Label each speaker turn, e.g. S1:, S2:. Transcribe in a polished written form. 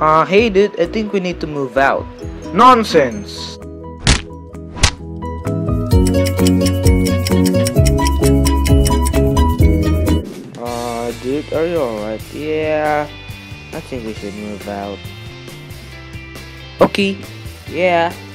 S1: Hey dude, I think we need to move out. Nonsense! Dude, are you alright? Yeah, I think we should move out. Okay, yeah.